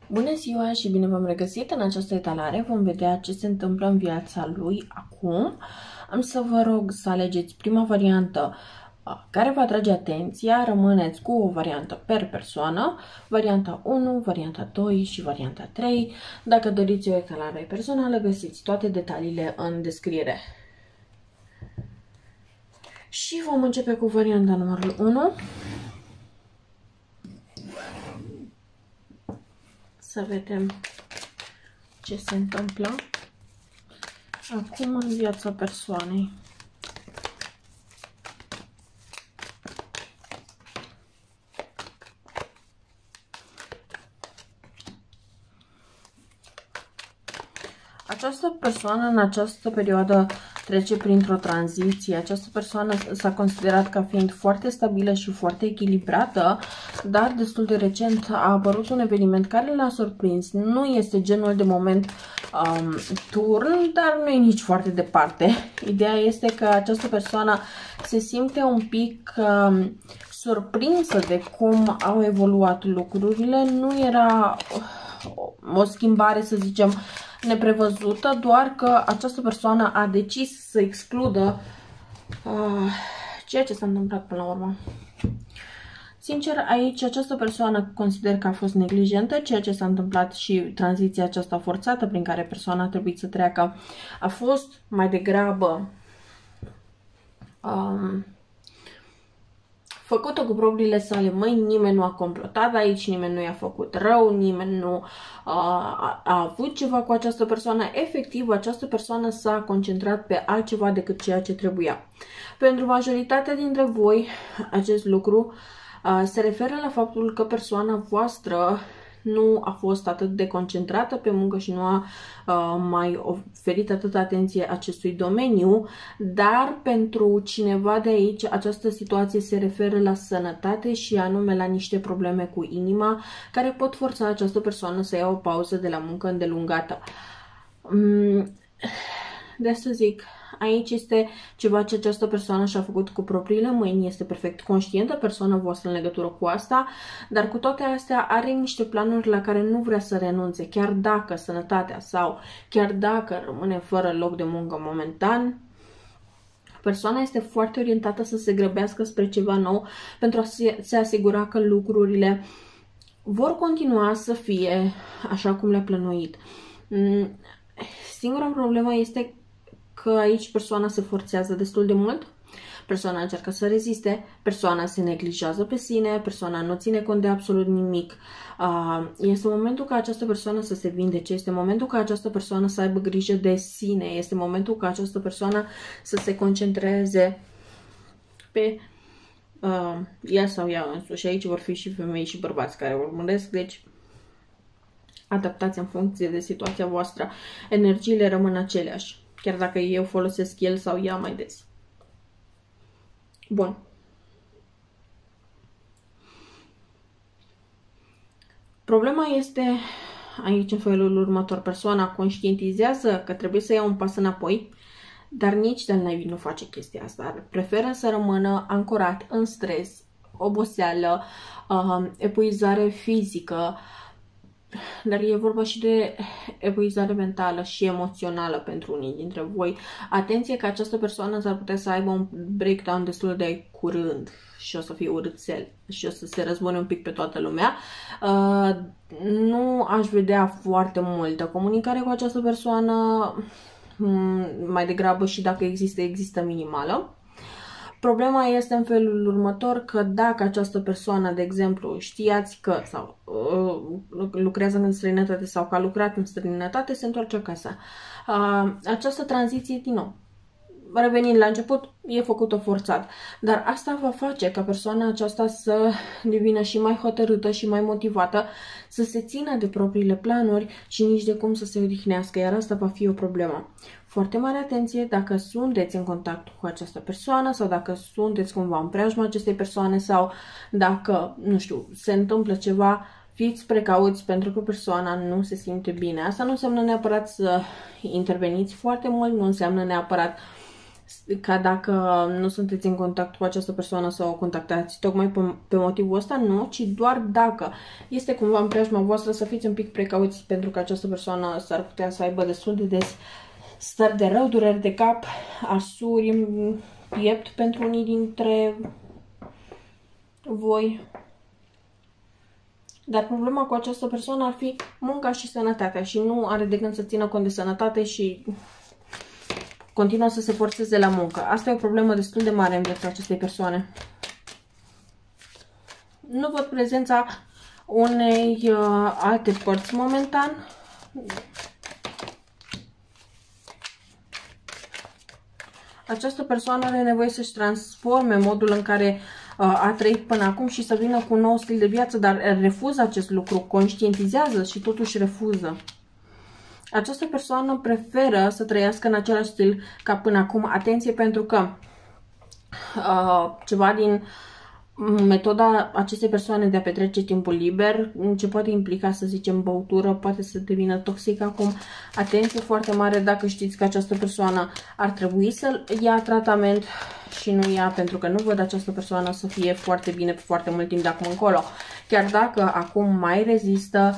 Bună ziua și bine v-am regăsit în această etalare. Vom vedea ce se întâmplă în viața lui acum. Am să vă rog să alegeți prima variantă care vă atrage atenția. Rămâneți cu o variantă per persoană, varianta 1, varianta 2 și varianta 3. Dacă doriți o etalare personală, găsiți toate detaliile în descriere. Și vom începe cu varianta numărul 1. Să vedem ce se întâmplă acum în viața persoanei. Această persoană în această perioadă trece printr-o tranziție. Această persoană s-a considerat ca fiind foarte stabilă și foarte echilibrată, dar destul de recent a apărut un eveniment care l-a surprins. Nu este genul de moment turn, dar nu e nici foarte departe. Ideea este că această persoană se simte un pic surprinsă de cum au evoluat lucrurile. Nu era o schimbare, să zicem, neprevăzută, doar că această persoană a decis să excludă ceea ce s-a întâmplat până la urmă. Sincer, aici această persoană consider că a fost neglijentă. Ceea ce s-a întâmplat și tranziția aceasta forțată prin care persoana a trebuit să treacă a fost mai degrabă făcută cu propriile sale mâini. Nimeni nu a complotat aici, nimeni nu i-a făcut rău, nimeni nu a avut ceva cu această persoană. Efectiv, această persoană s-a concentrat pe altceva decât ceea ce trebuia. Pentru majoritatea dintre voi, acest lucru se referă la faptul că persoana voastră nu a fost atât de concentrată pe muncă și nu a mai oferit atâta atenție acestui domeniu, dar pentru cineva de aici această situație se referă la sănătate și anume la niște probleme cu inima care pot forța această persoană să ia o pauză de la muncă îndelungată. De asta zic, aici este ceva ce această persoană și-a făcut cu propriile mâini, este perfect conștientă persoana voastră în legătură cu asta, dar cu toate astea are niște planuri la care nu vrea să renunțe, chiar dacă sănătatea sau chiar dacă rămâne fără loc de muncă momentan. Persoana este foarte orientată să se grăbească spre ceva nou pentru a se asigura că lucrurile vor continua să fie așa cum le-a plănuit. Singura problemă este că aici persoana se forțează destul de mult, persoana încearcă să reziste, persoana se neglijează pe sine, persoana nu ține cont de absolut nimic. Este momentul ca această persoană să se vindece, este momentul ca această persoană să aibă grijă de sine, este momentul ca această persoană să se concentreze pe ea sau ea însuși. Și aici vor fi și femei și bărbați care urmăresc, deci adaptați în funcție de situația voastră. Energiile rămân aceleași, chiar dacă eu folosesc el sau ea mai des. Bun. Problema este aici în felul următor. Persoana conștientizează că trebuie să ia un pas înapoi, dar nici de-al naibii nu face chestia asta. Preferă să rămână ancorat în stres, oboseală, epuizare fizică, dar e vorba și de epuizare mentală și emoțională pentru unii dintre voi. Atenție că această persoană s-ar putea să aibă un breakdown destul de curând și o să fie urâțel și o să se răzbune un pic pe toată lumea. Nu aș vedea foarte multă comunicare cu această persoană, mai degrabă și dacă există minimală. Problema este în felul următor, că dacă această persoană, de exemplu, știați că sau lucrează în străinătate sau că a lucrat în străinătate, se întoarce acasă. Această tranziție, din nou, revenind la început, e făcută forțat. Dar asta va face ca persoana aceasta să devină și mai hotărâtă și mai motivată, să se țină de propriile planuri și nici de cum să se odihnească, iar asta va fi o problemă. Foarte mare atenție dacă sunteți în contact cu această persoană sau dacă sunteți cumva în preajma acestei persoane sau dacă, nu știu, se întâmplă ceva, fiți precauți pentru că persoana nu se simte bine. Asta nu înseamnă neapărat să interveniți foarte mult, nu înseamnă neapărat ca dacă nu sunteți în contact cu această persoană să o contactați tocmai pe motivul ăsta, nu, ci doar dacă este cumva în preajma voastră să fiți un pic precauți, pentru că această persoană s-ar putea să aibă destul de des stări de rău, dureri de cap, arsuri în piept pentru unii dintre voi. Dar problema cu această persoană ar fi munca și sănătatea și nu are de gând să țină cont de sănătate și continuă să se forțeze la muncă. Asta e o problemă destul de mare în viața acestei persoane. Nu văd prezența unei alte părți momentan. Această persoană are nevoie să-și transforme modul în care a trăit până acum și să vină cu un nou stil de viață, dar refuză acest lucru, conștientizează și totuși refuză. Această persoană preferă să trăiască în același stil ca până acum. Atenție, pentru că ceva din metoda acestei persoane de a petrece timpul liber, ce poate implica, să zicem, băutură, poate să devină toxic acum. Atenție foarte mare dacă știți că această persoană ar trebui să ia tratament și nu ia, pentru că nu văd această persoană să fie foarte bine pe foarte mult timp de acum încolo. Chiar dacă acum mai rezistă,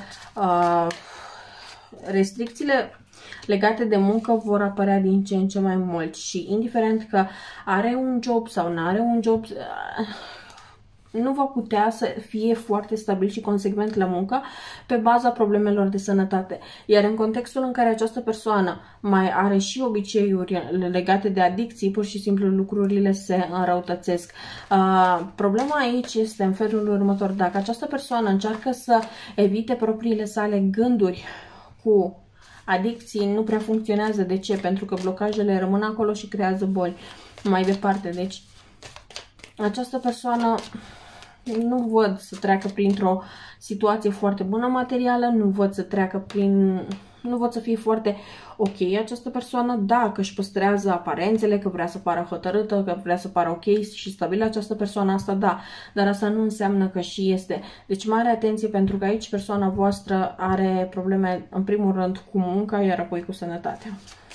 restricțiile legate de muncă vor apărea din ce în ce mai mult și indiferent că are un job sau nu are un job, nu va putea să fie foarte stabil și consecvent la muncă pe baza problemelor de sănătate. Iar în contextul în care această persoană mai are și obiceiuri legate de adicții, pur și simplu lucrurile se înrăutățesc. Problema aici este în felul următor. Dacă această persoană încearcă să evite propriile sale gânduri cu adicții, nu prea funcționează. De ce? Pentru că blocajele rămân acolo și creează boli mai departe. Deci această persoană nu văd să treacă printr-o situație foarte bună materială, nu văd să treacă prin... Nu văd să fie foarte ok această persoană, dacă își păstrează aparențele, că vrea să pară hotărâtă, că vrea să pară ok și stabilă această persoană, asta da, dar asta nu înseamnă că și este. Deci mare atenție, pentru că aici persoana voastră are probleme în primul rând cu munca, iar apoi cu sănătatea.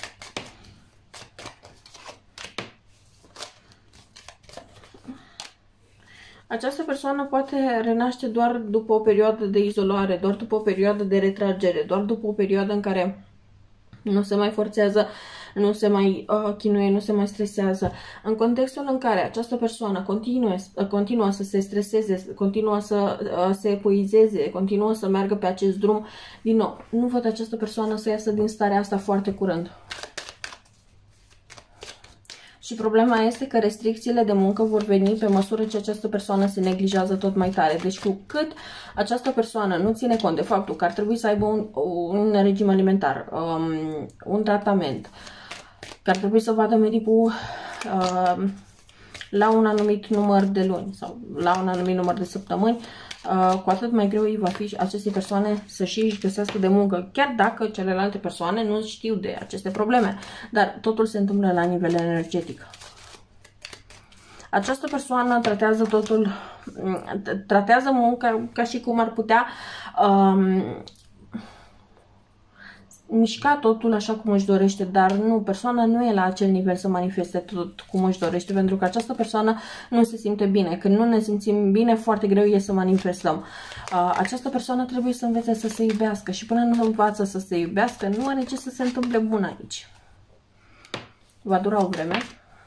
Această persoană poate renaște doar după o perioadă de izolare, doar după o perioadă de retragere, doar după o perioadă în care nu se mai forțează, nu se mai chinuie, nu se mai stresează. În contextul în care această persoană continuă să se streseze, continuă să se epuizeze, continuă să meargă pe acest drum, din nou, nu văd această persoană să iasă din starea asta foarte curând. Și problema este că restricțiile de muncă vor veni pe măsură ce această persoană se neglijează tot mai tare. Deci cu cât această persoană nu ține cont de faptul că ar trebui să aibă un regim alimentar, un tratament, că ar trebui să vadă medicul la un anumit număr de luni sau la un anumit număr de săptămâni, cu atât mai greu îi va fi acestei persoane să-și își găsească de muncă, chiar dacă celelalte persoane nu știu de aceste probleme. Dar totul se întâmplă la nivel energetic. Această persoană tratează munca ca și cum ar putea mișca totul așa cum își dorește, dar nu, persoana nu e la acel nivel să manifeste tot cum își dorește, pentru că această persoană nu se simte bine. Când nu ne simțim bine, foarte greu e să manifestăm. Această persoană trebuie să învețe să se iubească și până nu învață să se iubească, nu are ce să se întâmple bun aici. Va dura o vreme.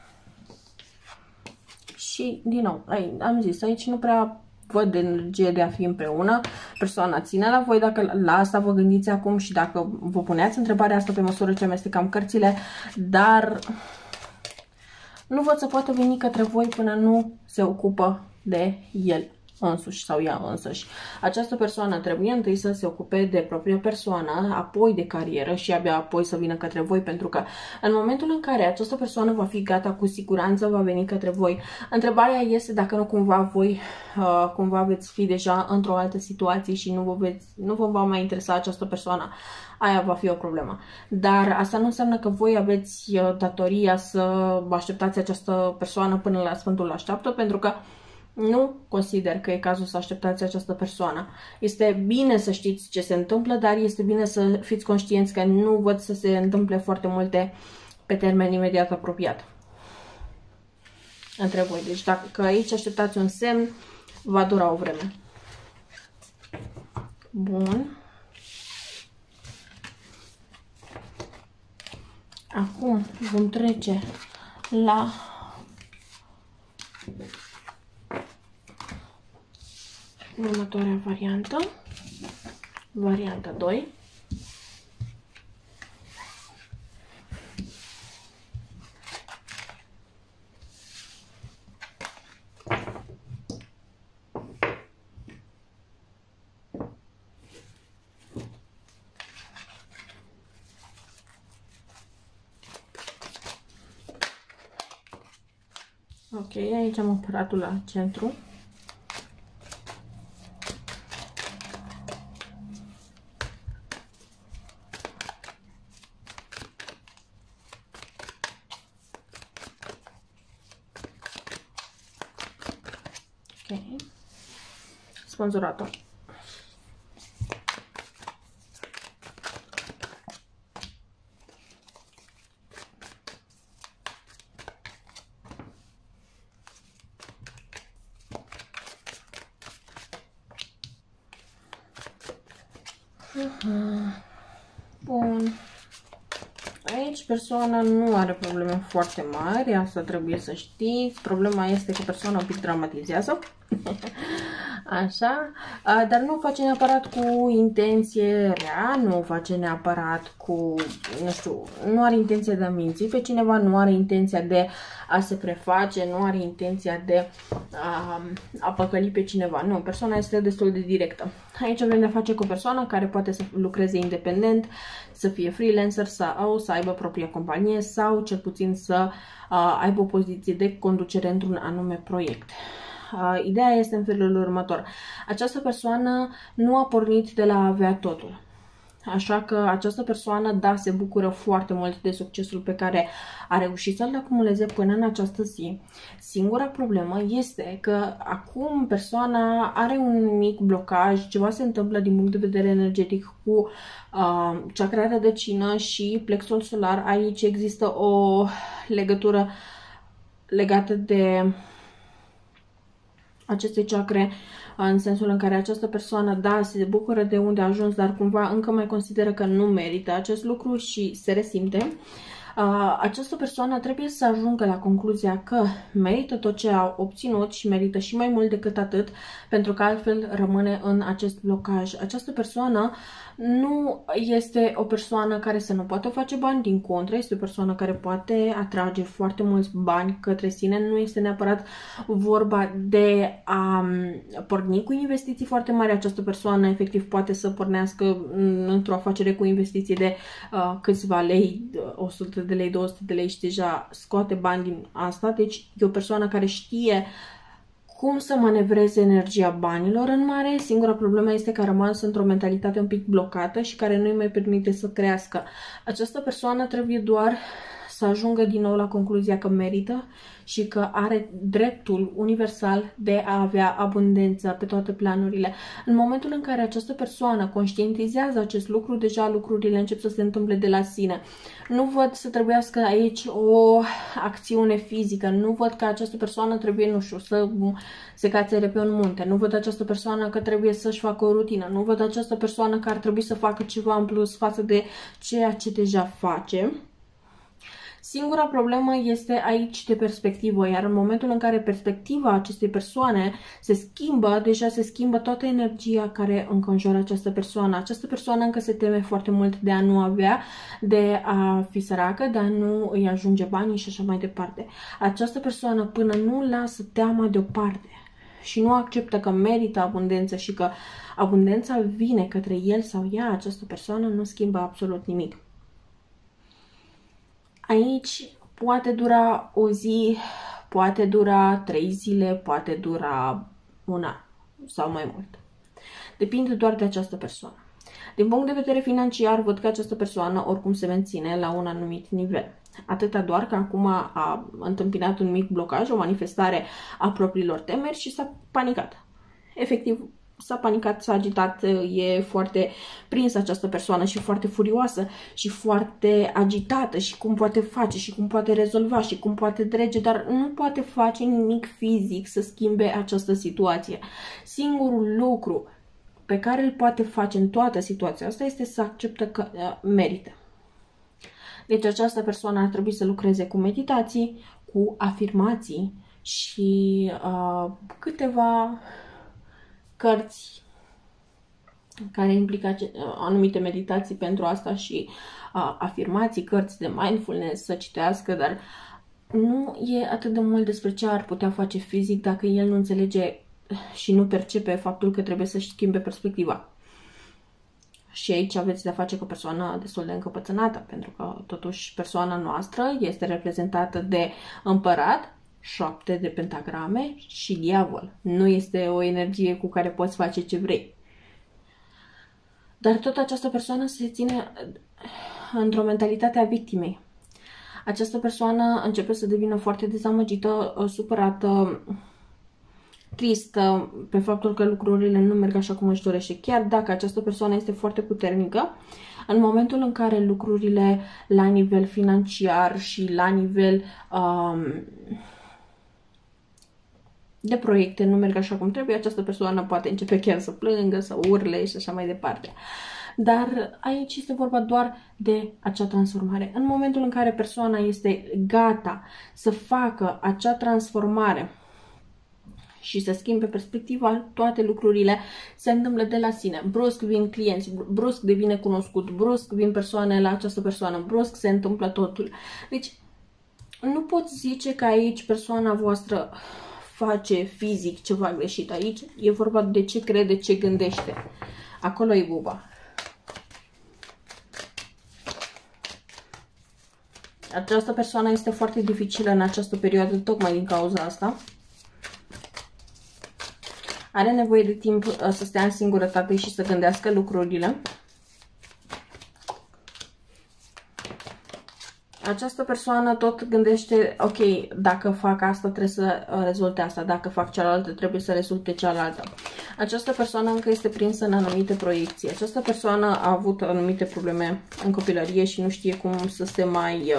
Și, din nou, am zis, aici nu prea văd energie de a fi împreună. Persoana ține la voi dacă la asta vă gândiți acum și dacă vă puneați întrebarea asta pe măsură ce amestecam cărțile, dar nu văd să poată veni către voi până nu se ocupă de el însuși sau ea însăși. Această persoană trebuie întâi să se ocupe de propria persoană, apoi de carieră și abia apoi să vină către voi, pentru că în momentul în care această persoană va fi gata, cu siguranță va veni către voi. Întrebarea este dacă nu cumva voi cumva veți fi deja într-o altă situație și nu vă va mai interesa această persoană. Aia va fi o problemă. Dar asta nu înseamnă că voi aveți datoria să așteptați această persoană până la Sfântul așteaptă, pentru că nu consider că e cazul să așteptați această persoană. Este bine să știți ce se întâmplă, dar este bine să fiți conștienți că nu văd să se întâmple foarte multe pe termen imediat apropiat. între voi. Deci dacă aici așteptați un semn, va dura o vreme. Bun. Acum vom trece la următoarea variantă. Varianta 2. Ok, aici am aparatul la centru. Ok, spânzurator. Bun. Aici persoana nu are probleme foarte mari, asta trebuie să știți. Problema este că persoana un pic dramatizează. Așa, dar nu o face neapărat cu intenție rea, nu o face neapărat cu, nu știu, nu are intenția de a minți pe cineva, nu are intenția de a se preface, nu are intenția de a păcăli pe cineva. Nu, persoana este destul de directă. Aici avem de-a face cu o persoană care poate să lucreze independent, să fie freelancer sau să aibă propria companie sau cel puțin să aibă o poziție de conducere într-un anume proiect. Ideea este în felul următor. Această persoană nu a pornit de la a avea totul. Așa că această persoană, da, se bucură foarte mult de succesul pe care a reușit să-l acumuleze până în această zi. Singura problemă este că acum persoana are un mic blocaj, ceva se întâmplă din punct de vedere energetic cu chakra rădăcină și plexul solar. Aici există o legătură legată de aceste chakre, în sensul în care această persoană, da, se bucură de unde a ajuns, dar cumva încă mai consideră că nu merită acest lucru și se resimte. Această persoană trebuie să ajungă la concluzia că merită tot ce a obținut și merită și mai mult decât atât, pentru că altfel rămâne în acest blocaj. Această persoană nu este o persoană care să nu poată face bani, din contră, este o persoană care poate atrage foarte mulți bani către sine. Nu este neapărat vorba de a porni cu investiții foarte mari. Această persoană efectiv poate să pornească într-o afacere cu investiții de câțiva lei, 100 de lei, 200 de lei și deja scoate bani din asta. Deci e o persoană care știe cum să manevreze energia banilor în mare. Singura problemă este că a rămas într-o mentalitate un pic blocată și care nu îi mai permite să crească. Această persoană trebuie doar să ajungă din nou la concluzia că merită și că are dreptul universal de a avea abundență pe toate planurile. În momentul în care această persoană conștientizează acest lucru, deja lucrurile încep să se întâmple de la sine. Nu văd să trebuiască aici o acțiune fizică, nu văd că această persoană trebuie, nu știu, să se cațere pe un munte, nu văd această persoană că trebuie să-și facă o rutină, nu văd această persoană că ar trebui să facă ceva în plus față de ceea ce deja face. Singura problemă este aici de perspectivă, iar în momentul în care perspectiva acestei persoane se schimbă, deja se schimbă toată energia care înconjoară această persoană. Această persoană încă se teme foarte mult de a nu avea, de a fi săracă, de a nu îi ajunge banii și așa mai departe. Această persoană, până nu lasă teama deoparte și nu acceptă că merită abundență și că abundența vine către el sau ea, această persoană nu schimbă absolut nimic. Aici poate dura o zi, poate dura 3 zile, poate dura un an sau mai mult. Depinde doar de această persoană. Din punct de vedere financiar, văd că această persoană oricum se menține la un anumit nivel. Atâta doar că acum a întâmpinat un mic blocaj, o manifestare a propriilor temeri și s-a panicat. Efectiv, s-a panicat, s-a agitat, e foarte prinsă această persoană și foarte furioasă și foarte agitată și cum poate face și cum poate rezolva și cum poate trece, dar nu poate face nimic fizic să schimbe această situație. Singurul lucru pe care îl poate face în toată situația asta este să accepte că merită. Deci această persoană ar trebui să lucreze cu meditații, cu afirmații și câteva cărți care implică anumite meditații pentru asta și afirmații, cărți de mindfulness să citească, dar nu e atât de mult despre ce ar putea face fizic dacă el nu înțelege și nu percepe faptul că trebuie să-și schimbe perspectiva. Și aici aveți de-a face cu o persoană destul de încăpățânată, pentru că totuși persoana noastră este reprezentată de împărat, 7 de pentagrame și diavol. Nu este o energie cu care poți face ce vrei. Dar tot această persoană se ține într-o mentalitate a victimei. Această persoană începe să devină foarte dezamăgită, supărată, tristă pe faptul că lucrurile nu merg așa cum își dorește. Chiar dacă această persoană este foarte puternică, în momentul în care lucrurile la nivel financiar și la nivel de proiecte nu merg așa cum trebuie, această persoană poate începe chiar să plângă, să urle și așa mai departe. Dar aici este vorba doar de acea transformare. În momentul în care persoana este gata să facă acea transformare și să schimbe perspectiva, toate lucrurile se întâmplă de la sine. Brusc vin clienți, brusc devine cunoscut, brusc vin persoane la această persoană, brusc se întâmplă totul. Deci nu pot zice că aici persoana voastră face fizic ceva greșit. Aici e vorba de ce crede, ce gândește. Acolo e buba. Această persoană este foarte dificilă în această perioadă tocmai din cauza asta. Are nevoie de timp să stea în singurătate și să gândească lucrurile. Această persoană tot gândește, ok, dacă fac asta trebuie să rezulte asta, dacă fac cealaltă trebuie să rezulte cealaltă. Această persoană încă este prinsă în anumite proiecții. Această persoană a avut anumite probleme în copilărie și nu știe cum să se mai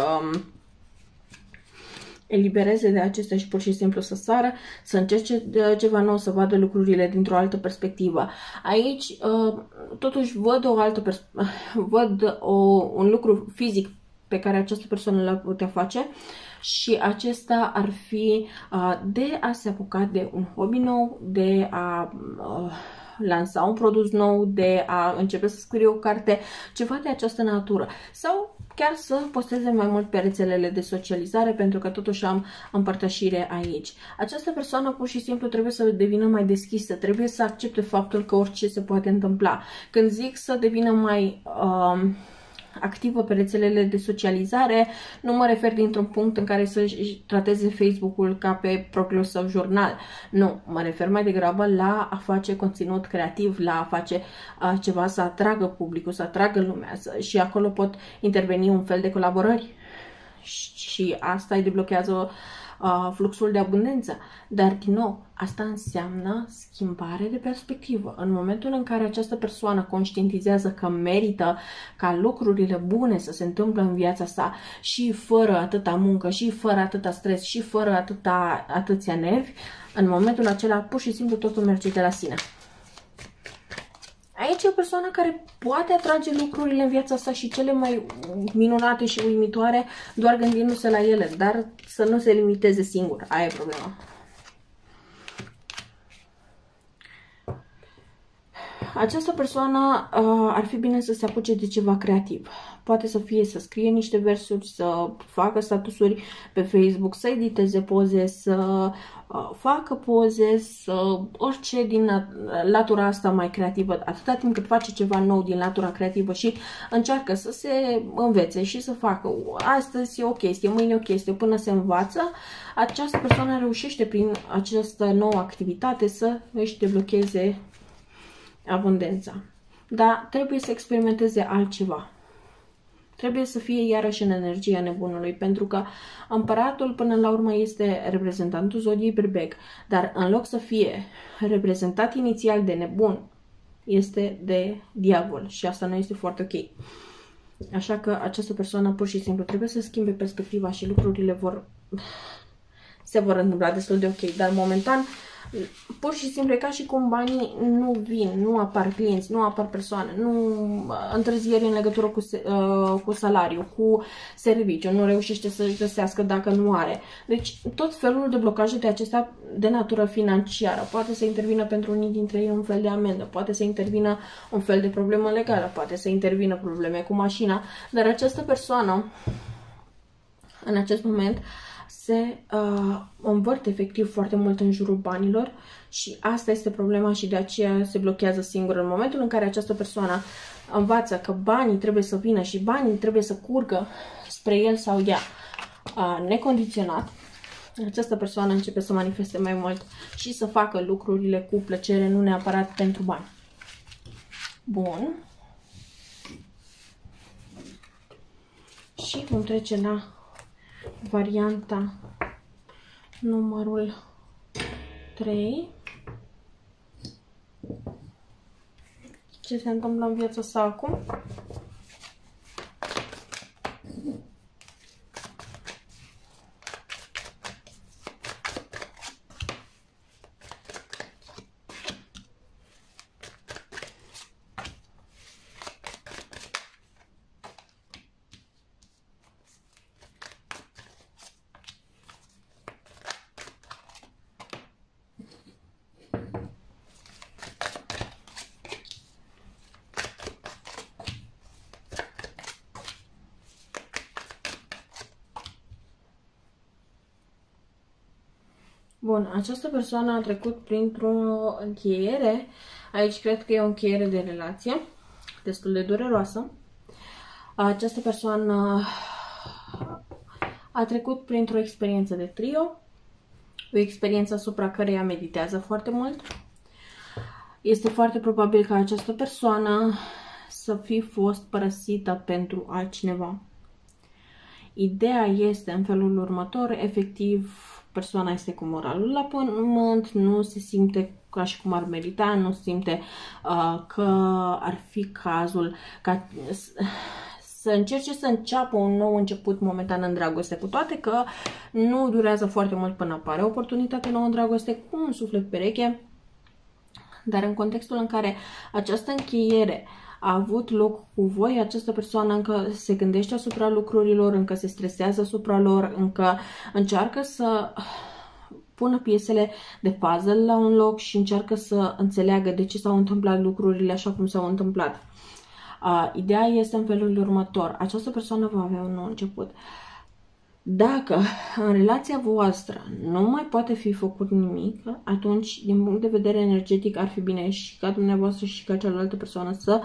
elibereze de acestea și pur și simplu să sară, să încerce ceva nou, să vadă lucrurile dintr-o altă perspectivă. Aici, totuși, văd un lucru fizic pe care această persoană l-ar putea face și acesta ar fi de a se apuca de un hobby nou, de a lansa un produs nou, de a începe să scrie o carte, ceva de această natură. Sau chiar să posteze mai mult pe rețelele de socializare, pentru că totuși am împărtășire aici. Această persoană pur și simplu trebuie să devină mai deschisă, trebuie să accepte faptul că orice se poate întâmpla. Când zic să devină mai activă pe rețelele de socializare, nu mă refer dintr-un punct în care să-și trateze Facebook-ul ca pe propriul său jurnal. Nu, mă refer mai degrabă la a face conținut creativ, la a face ceva să atragă publicul, să atragă lumea și acolo pot interveni un fel de colaborări și asta îi deblochează fluxul de abundență. Dar, din nou, asta înseamnă schimbare de perspectivă. În momentul în care această persoană conștientizează că merită ca lucrurile bune să se întâmplă în viața sa și fără atâta muncă, și fără atâta stres, și fără atâția nervi, în momentul acela pur și simplu totul merge de la sine. Aici e o persoană care poate atrage lucrurile în viața sa și cele mai minunate și uimitoare doar gândindu-se la ele, dar să nu se limiteze singur. Aia e problema. Această persoană ar fi bine să se apuce de ceva creativ. Poate să fie să scrie niște versuri, să facă statusuri pe Facebook, să editeze poze, să facă poze, orice din latura asta mai creativă, atâta timp cât face ceva nou din latura creativă și încearcă să se învețe și să facă astăzi e o chestie, mâine o chestie, până se învață, această persoană reușește prin această nouă activitate să își deblocheze abundența. Dar trebuie să experimenteze altceva. trebuie să fie iarăși în energia nebunului, pentru că împăratul până la urmă este reprezentantul zodiei berbec, dar în loc să fie reprezentat inițial de nebun, este de diavol și asta nu este foarte ok. Așa că această persoană pur și simplu trebuie să schimbe perspectiva și lucrurile se vor întâmpla destul de ok, dar momentan pur și simplu e ca și cum banii nu vin, nu apar clienți, nu apar persoane, nu întârzieri în legătură cu salariu, cu serviciu, nu reușește să-și găsească dacă nu are. Deci tot felul de blocaje de acestea de natură financiară. Poate să intervină pentru unii dintre ei un fel de amendă, poate să intervină un fel de problemă legală, poate să intervină probleme cu mașina, dar această persoană în acest moment se învârte efectiv foarte mult în jurul banilor și asta este problema și de aceea se blochează singur. În momentul în care această persoană învață că banii trebuie să vină și banii trebuie să curgă spre el sau ea necondiționat, această persoană începe să manifeste mai mult și să facă lucrurile cu plăcere, nu neapărat pentru bani. Bun. Și vom trece la varianta numărul 3. Ce se întâmplă în viața sa acum? Bun, această persoană a trecut printr-o încheiere. Aici cred că e o încheiere de relație destul de dureroasă. Această persoană a trecut printr-o experiență de trio, o experiență asupra căreia meditează foarte mult. Este foarte probabil ca această persoană să fi fost părăsită pentru altcineva. Ideea este în felul următor, efectiv, persoana este cu moralul la pământ, nu se simte ca și cum ar merita, nu simte că ar fi cazul ca să încerce să înceapă un nou început momentan în dragoste, cu toate că nu durează foarte mult până apare oportunitate nouă în dragoste, cu un suflet pereche, dar în contextul în care această încheiere a avut loc cu voi, această persoană încă se gândește asupra lucrurilor, încă se stresează asupra lor, încă încearcă să pună piesele de puzzle la un loc și încearcă să înțeleagă de ce s-au întâmplat lucrurile așa cum s-au întâmplat. Ideea este în felul următor. Această persoană va avea un nou început. Dacă în relația voastră nu mai poate fi făcut nimic, atunci, din punct de vedere energetic, ar fi bine și ca dumneavoastră și ca cealaltă persoană să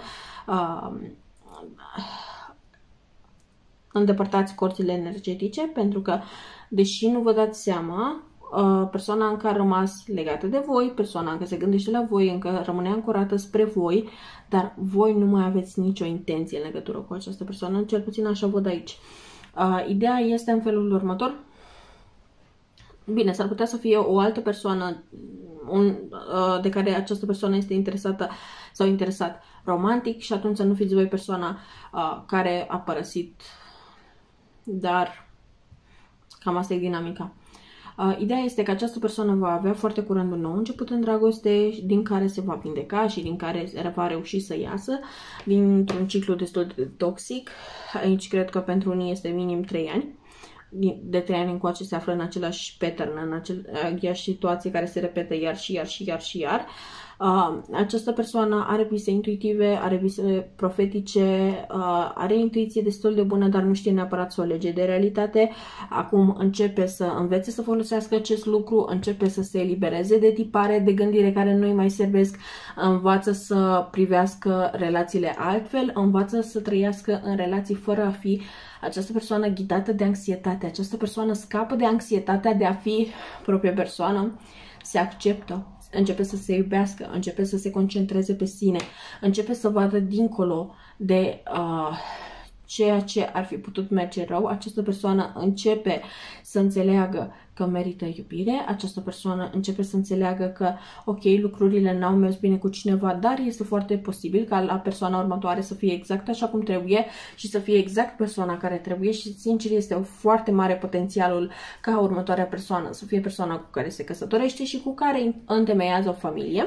îndepărtați corțile energetice, pentru că, deși nu vă dați seama, persoana încă a rămas legată de voi, persoana încă se gândește la voi, încă rămâne ancorată spre voi, dar voi nu mai aveți nicio intenție în legătură cu această persoană, cel puțin așa văd aici. Ideea este în felul următor. Bine, s-ar putea să fie o altă persoană de care această persoană este interesată sau interesat romantic și atunci să nu fiți voi persoana care a părăsit, dar cam asta e dinamica. Ideea este că această persoană va avea foarte curând un nou început în dragoste, din care se va vindeca și din care va reuși să iasă dintr-un ciclu destul de toxic. Aici cred că pentru unii este minim 3 ani. De 3 ani încoace se află în același pattern, în aceeași situație care se repetă iar și iar și iar și iar. Această persoană are vise intuitive, are vise profetice, are intuiție destul de bună, dar nu știe neapărat să o lege de realitate. Acum începe să învețe să folosească acest lucru, începe să se elibereze de tipare, de gândire care nu îi mai servesc, învață să privească relațiile altfel, învață să trăiască în relații fără a fi această persoană ghidată de anxietate. Această persoană scapă de anxietatea de a fi propria persoană, se acceptă, începe să se iubească, începe să se concentreze pe sine, începe să vadă dincolo de ceea ce ar fi putut merge rău. Această persoană începe să înțeleagă că merită iubire, această persoană începe să înțeleagă că, ok, lucrurile n-au mers bine cu cineva, dar este foarte posibil ca la persoana următoare să fie exact așa cum trebuie și să fie exact persoana care trebuie și, sincer, este foarte mare potențialul ca următoarea persoană să fie persoana cu care se căsătorește și cu care întemeiază o familie.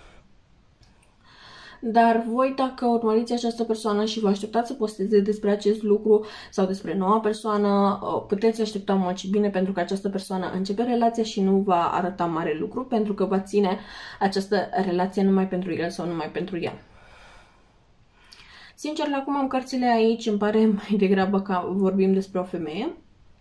Dar voi, dacă urmăriți această persoană și vă așteptați să posteze despre acest lucru sau despre noua persoană, puteți aștepta mult și bine, pentru că această persoană începe relația și nu va arăta mare lucru, pentru că va ține această relație numai pentru el sau numai pentru ea. Sincer, la cum am cărțile aici, îmi pare mai degrabă că vorbim despre o femeie.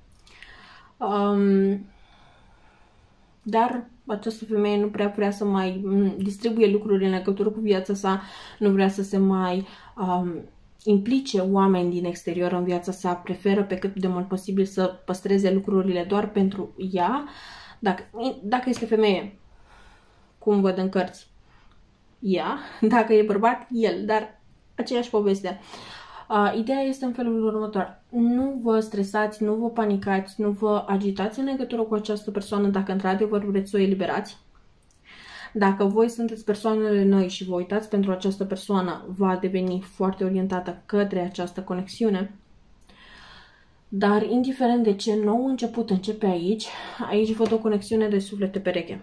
Dar această femeie nu prea vrea să mai distribuie lucruri în legătură cu viața sa, nu vrea să se mai implice oameni din exterior în viața sa, preferă pe cât de mult posibil să păstreze lucrurile doar pentru ea. Dacă este femeie, cum văd în cărți, ea, dacă e bărbat, el, dar aceeași poveste. Ideea este în felul următor. Nu vă stresați, nu vă panicați, nu vă agitați în legătură cu această persoană dacă într-adevăr vreți să o eliberați. Dacă voi sunteți persoanele noi și vă uitați pentru această persoană, va deveni foarte orientată către această conexiune. Dar indiferent de ce nou început începe aici văd o conexiune de suflete pereche.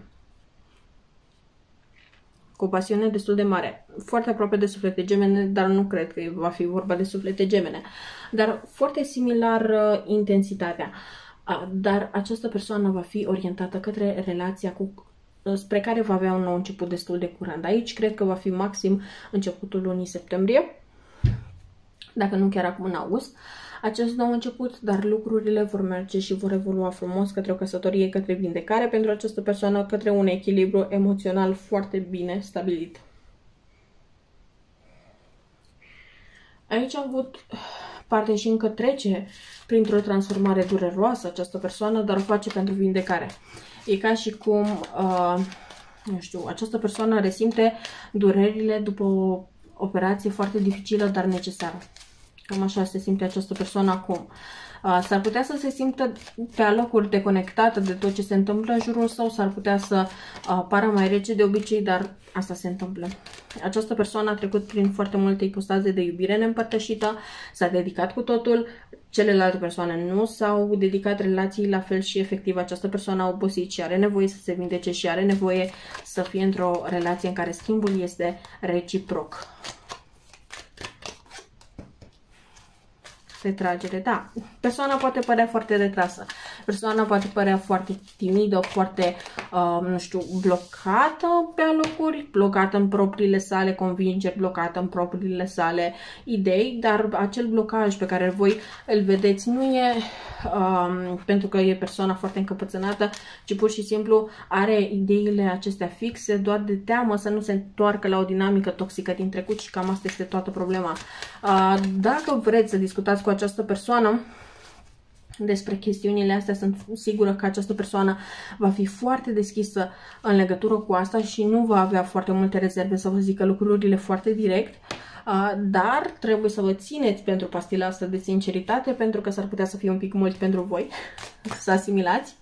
Cu o pasiune destul de mare, foarte aproape de suflete gemene, dar nu cred că va fi vorba de suflete gemene, dar foarte similar intensitatea. Dar această persoană va fi orientată către relația spre care va avea un nou început destul de curând. Aici cred că va fi maxim începutul lunii septembrie, dacă nu chiar acum în august, acest nou început, dar lucrurile vor merge și vor evolua frumos către o căsătorie, către vindecare pentru această persoană, către un echilibru emoțional foarte bine stabilit. Aici am avut parte și încă trece printr-o transformare dureroasă această persoană, dar o face pentru vindecare. E ca și cum, nu știu, această persoană resimte durerile după o operație foarte dificilă, dar necesară. Cam așa se simte această persoană acum. S-ar putea să se simtă pe alocuri deconectată de tot ce se întâmplă în jurul său, s-ar putea să pară mai rece de obicei, dar asta se întâmplă. Această persoană a trecut prin foarte multe ipostaze de iubire neîmpărtășită, s-a dedicat cu totul, celelalte persoane nu s-au dedicat relației la fel și efectiv această persoană a obosit și are nevoie să se vindece și are nevoie să fie într-o relație în care schimbul este reciproc. Retragere, da. Persoana poate părea foarte retrasă. Persoana poate părea foarte timidă, foarte, nu știu, blocată pe alocuri, blocată în propriile sale convingeri, blocată în propriile sale idei, dar acel blocaj pe care voi îl vedeți nu e pentru că e persoana foarte încăpățânată, ci pur și simplu are ideile acestea fixe doar de teamă să nu se întoarcă la o dinamică toxică din trecut și cam asta este toată problema. Dacă vreți să discutați cu această persoană despre chestiunile astea, sunt sigură că această persoană va fi foarte deschisă în legătură cu asta și nu va avea foarte multe rezerve să vă zică lucrurile foarte direct, dar trebuie să vă țineți pentru pastila asta de sinceritate, pentru că s-ar putea să fie un pic mult pentru voi să asimilați.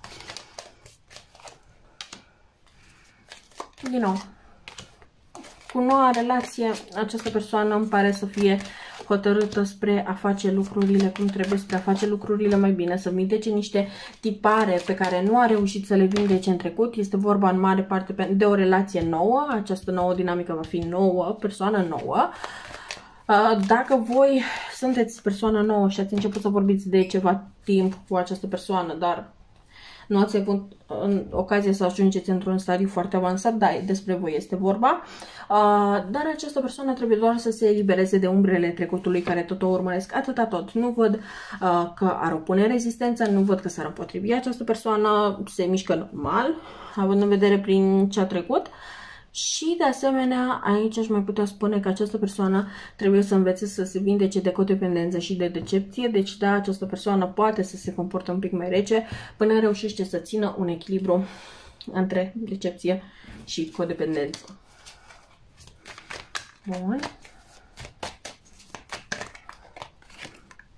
Din nou, cu noua relație, această persoană îmi pare să fie hotărâtă spre a face lucrurile cum trebuie, spre a face lucrurile mai bine, să vindece niște tipare pe care nu a reușit să le vindece în trecut. Este vorba în mare parte de o relație nouă, această nouă dinamică va fi nouă, persoană nouă. Dacă voi sunteți persoană nouă și ați început să vorbiți de ceva timp cu această persoană, dar nu ați avut ocazia să ajungeți într-un stadiu foarte avansat, da, despre voi este vorba, dar această persoană trebuie doar să se elibereze de umbrele trecutului care tot o urmăresc, atâta tot. Nu văd că ar opune rezistență, nu văd că s-ar împotrivi această persoană, se mișcă normal, având în vedere prin ce a trecut. Și de asemenea, aici aș mai putea spune că această persoană trebuie să învețe să se vindece de codependență și de decepție. Deci da, această persoană poate să se comporte un pic mai rece până reușește să țină un echilibru între decepție și codependență. Bun.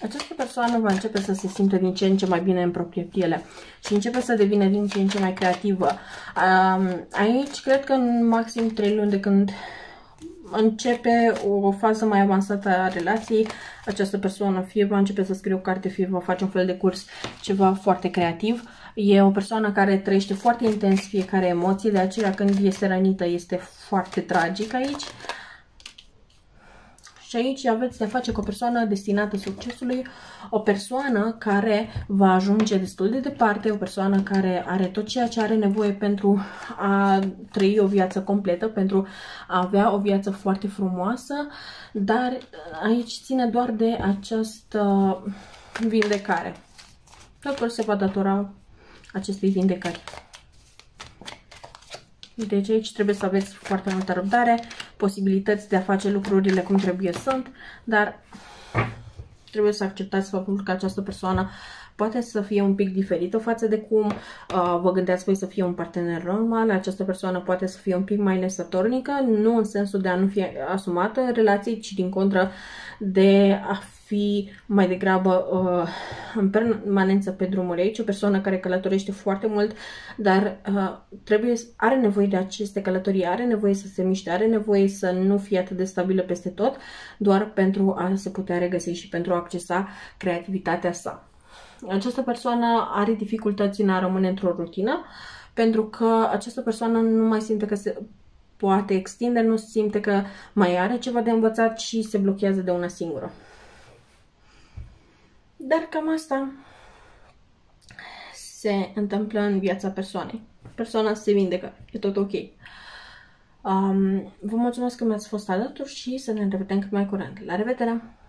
Această persoană va începe să se simtă din ce în ce mai bine în proprie piele și începe să devină din ce în ce mai creativă. Aici cred că în maxim 3 luni de când începe o fază mai avansată a relației, această persoană fie va începe să scrie o carte, fie va face un fel de curs, ceva foarte creativ. E o persoană care trăiește foarte intens fiecare emoție, de aceea când este rănită este foarte tragic aici. Și aici aveți de-a face cu o persoană destinată succesului, o persoană care va ajunge destul de departe, o persoană care are tot ceea ce are nevoie pentru a trăi o viață completă, pentru a avea o viață foarte frumoasă, dar aici ține doar de această vindecare. Totul se va datora acestei vindecări. Deci aici trebuie să aveți foarte multă răbdare, posibilități de a face lucrurile cum trebuie sunt, dar trebuie să acceptați faptul că această persoană poate să fie un pic diferită față de cum vă gândeați voi să fie un partener normal. Această persoană poate să fie un pic mai lăsătornică, nu în sensul de a nu fi asumată în relații, ci din contră de a fi mai degrabă în permanență pe drumuri aici. O persoană care călătorește foarte mult, dar are nevoie de aceste călătorii, are nevoie să se miște, are nevoie să nu fie atât de stabilă peste tot, doar pentru a se putea regăsi și pentru a accesa creativitatea sa. Această persoană are dificultăți în a rămâne într-o rutină, pentru că această persoană nu mai simte că se poate extinde, nu simte că mai are ceva de învățat și se blochează de una singură. Dar cam asta se întâmplă în viața persoanei. Persoana se vindecă, e tot ok. Vă mulțumesc că mi-ați fost alături și să ne revedem cât mai curând. La revedere!